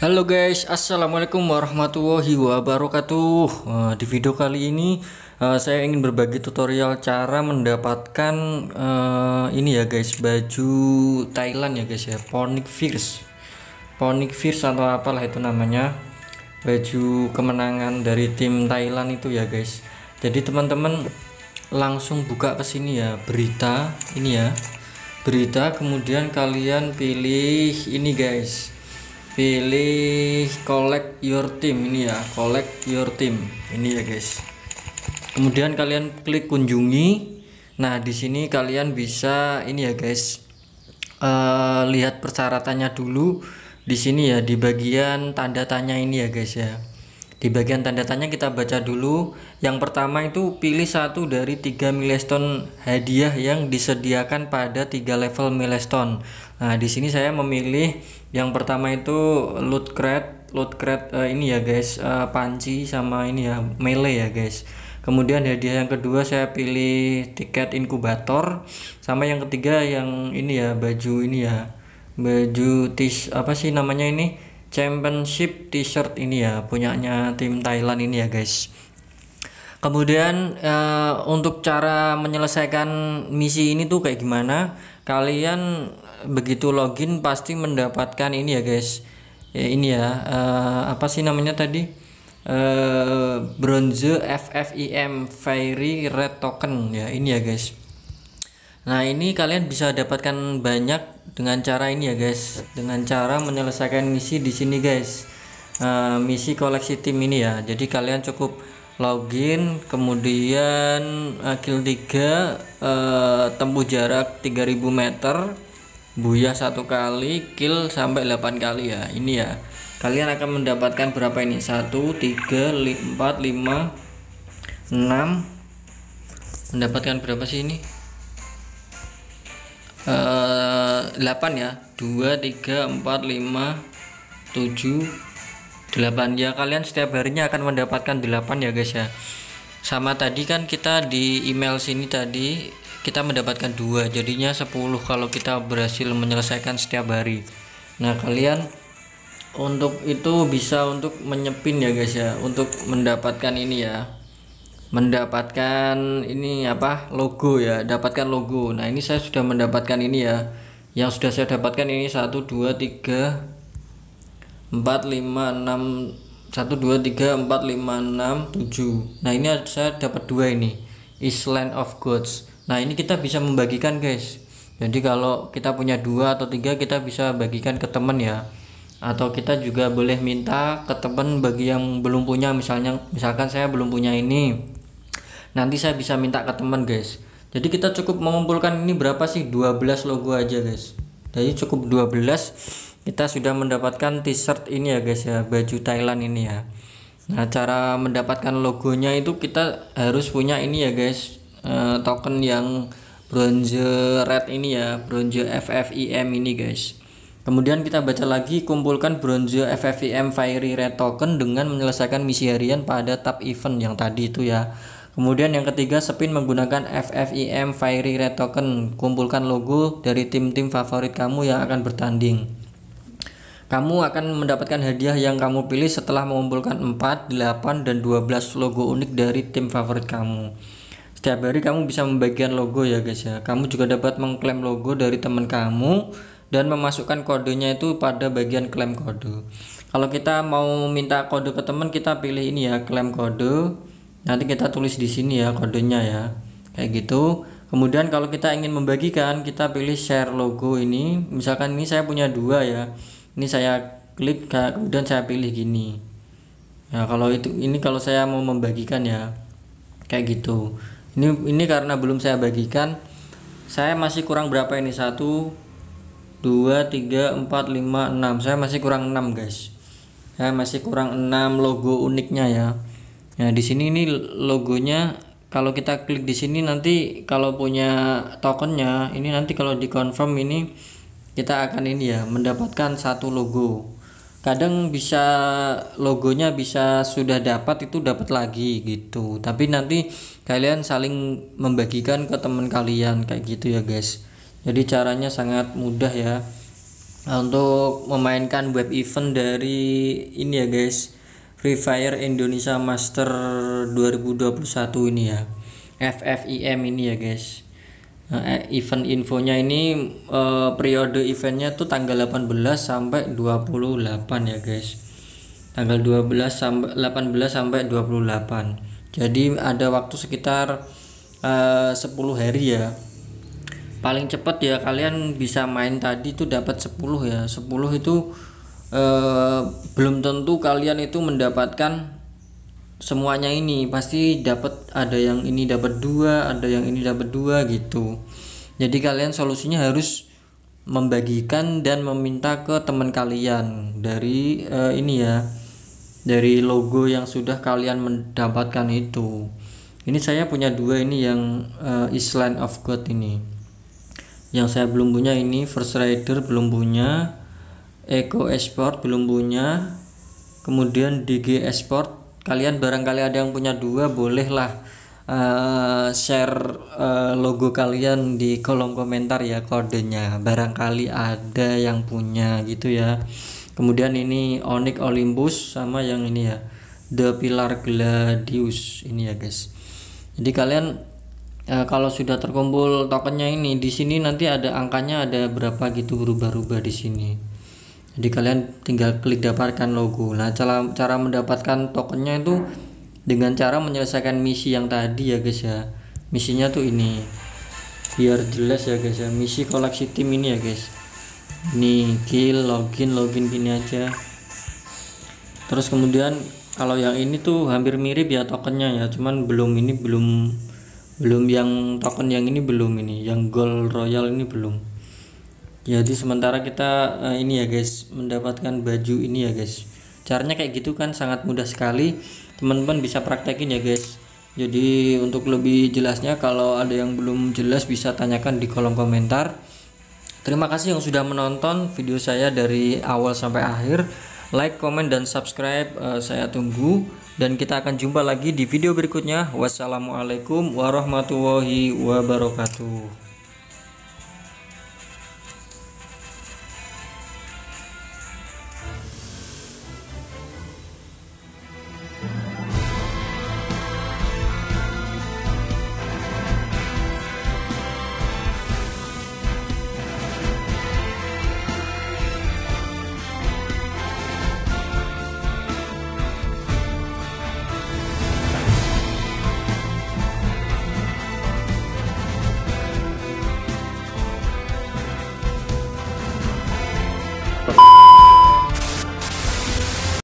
Halo guys, assalamualaikum warahmatullahi wabarakatuh. Di video kali ini saya ingin berbagi tutorial cara mendapatkan ini ya guys, baju Thailand ya guys ya, Ponic Fierce atau apalah itu namanya, baju kemenangan dari tim Thailand itu ya guys. Jadi teman-teman langsung buka ke sini ya, berita, kemudian kalian pilih ini guys, pilih collect your team ini ya, collect your team ini ya guys. Kemudian kalian klik kunjungi. Nah di sini kalian bisa ini ya guys, lihat persyaratannya dulu di sini ya, di bagian tanda tanya ini ya guys ya. Di bagian tanda tanya kita baca dulu. Yang pertama itu pilih satu dari 3 milestone hadiah yang disediakan pada 3 level milestone. Nah, di sini saya memilih yang pertama itu loot crate ini ya guys, panci sama ini ya, melee ya guys. Kemudian hadiah yang kedua saya pilih tiket inkubator, sama yang ketiga yang ini ya, baju ini ya, baju apa sih namanya ini, championship t-shirt ini ya, punyanya tim Thailand ini ya guys. Kemudian untuk cara menyelesaikan misi ini tuh kayak gimana, kalian begitu login pasti mendapatkan ini ya guys ya, ini ya, apa sih namanya tadi, bronze FFIM Fairy Red Token ya, ini ya guys. Nah ini kalian bisa dapatkan banyak dengan cara ini ya guys, dengan cara menyelesaikan misi di sini guys, misi koleksi tim ini ya. Jadi kalian cukup login, kemudian kill 3, tempuh jarak 3000 meter, buyah 1 kali, kill sampai 8 kali ya. Ini ya, kalian akan mendapatkan berapa ini, 1 3 4 5 6, mendapatkan berapa sih ini, 8 ya, 2 3 4 5 7 8 ya. Kalian setiap harinya akan mendapatkan 8 ya guys ya. Sama tadi kan kita di email sini tadi kita mendapatkan 2, jadinya 10 kalau kita berhasil menyelesaikan setiap hari. Nah kalian untuk itu bisa untuk menyepin ya guys ya, untuk mendapatkan ini ya, mendapatkan ini apa, logo ya, dapatkan logo. Nah ini saya sudah mendapatkan ini ya, yang sudah saya dapatkan ini 1 2 3 4 5 6, 1 2 3 4 5 6 7. Nah ini saya dapat 2 ini, Island of Gods. Nah ini kita bisa membagikan guys, jadi kalau kita punya 2 atau 3 kita bisa bagikan ke teman ya, atau kita juga boleh minta ke teman bagi yang belum punya. Misalkan saya belum punya ini, nanti saya bisa minta ke teman guys. Jadi kita cukup mengumpulkan ini berapa sih, 12 logo aja guys. Jadi cukup 12 kita sudah mendapatkan t-shirt ini ya guys ya, baju Thailand ini ya. Nah cara mendapatkan logonya itu kita harus punya ini ya guys, token yang bronze red ini ya, bronze FFIM ini guys. Kemudian kita baca lagi, kumpulkan bronze FFIM Fairy Red Token dengan menyelesaikan misi harian pada tab event yang tadi itu ya. Kemudian yang ketiga, spin menggunakan FFIM Fairy Red Token, kumpulkan logo dari tim-tim favorit kamu yang akan bertanding. Kamu akan mendapatkan hadiah yang kamu pilih setelah mengumpulkan 4, 8, dan 12 logo unik dari tim favorit kamu. Setiap hari kamu bisa membagikan logo ya guys ya. Kamu juga dapat mengklaim logo dari teman kamu dan memasukkan kodenya itu pada bagian klaim kode. Kalau kita mau minta kode ke teman, kita pilih ini ya, klaim kode. Nanti kita tulis di sini ya kodenya ya, kayak gitu. Kemudian kalau kita ingin membagikan, kita pilih share logo ini. Misalkan ini saya punya 2 ya, ini saya klik, kemudian saya pilih gini ya. Kalau ini kalau saya mau membagikan ya, kayak gitu. Ini karena belum saya bagikan, saya masih kurang berapa ini, 1 2 3 4 5 6, saya masih kurang 6 guys. Saya masih kurang 6 logo uniknya ya. Nah di sini ini logonya, kalau kita klik di sini nanti kalau punya tokennya ini, nanti kalau di confirm ini kita akan ini ya, mendapatkan 1 logo. Kadang bisa logonya bisa sudah dapat, itu dapat lagi gitu, tapi nanti kalian saling membagikan ke teman kalian kayak gitu ya guys. Jadi caranya sangat mudah ya. untuk memainkan web event dari ini ya guys, Free Fire Indonesia Master 2021 ini ya, FFIM ini ya guys. Event infonya ini periode eventnya tuh tanggal 18 sampai 28 ya guys, tanggal 12 sampai 18 sampai 28. Jadi ada waktu sekitar 10 hari ya. Paling cepat ya kalian bisa main tadi tuh dapat 10 ya. 10 itu belum tentu kalian itu mendapatkan semuanya, ini pasti dapat, ada yang ini dapat 2, ada yang ini dapat 2 gitu. Jadi kalian solusinya harus membagikan dan meminta ke teman kalian dari ini ya, dari logo yang sudah kalian mendapatkan itu. Ini saya punya 2 ini yang Island of God ini. Yang saya belum punya ini First Rider belum punya, Eco Esport belum punya, kemudian DG Esport. Kalian barangkali ada yang punya 2, bolehlah share logo kalian di kolom komentar ya, kodenya barangkali ada yang punya gitu ya. Kemudian ini Onyx Olympus sama yang ini ya, The Pilar Gladius ini ya guys. Jadi kalian kalau sudah terkumpul tokennya ini, di sini nanti ada angkanya, ada berapa gitu, berubah-ubah di sini. Jadi kalian tinggal klik dapatkan logo. Nah, cara mendapatkan tokennya itu dengan cara menyelesaikan misi yang tadi ya guys ya. Misinya tuh ini, biar jelas ya guys ya, misi koleksi tim ini ya guys. Ini kill, login gini aja. Terus kemudian kalau yang ini tuh hampir mirip ya tokennya ya, cuman belum yang token yang ini belum, ini yang gold royal ini belum. Jadi sementara kita ini ya guys, mendapatkan baju ini ya guys. Caranya kayak gitu kan, sangat mudah sekali, teman-teman bisa praktekin ya guys. Jadi untuk lebih jelasnya, kalau ada yang belum jelas bisa tanyakan di kolom komentar. Terima kasih yang sudah menonton video saya dari awal sampai akhir. Like, komen, dan subscribe saya tunggu, dan kita akan jumpa lagi di video berikutnya. Wassalamualaikum warahmatullahi wabarakatuh.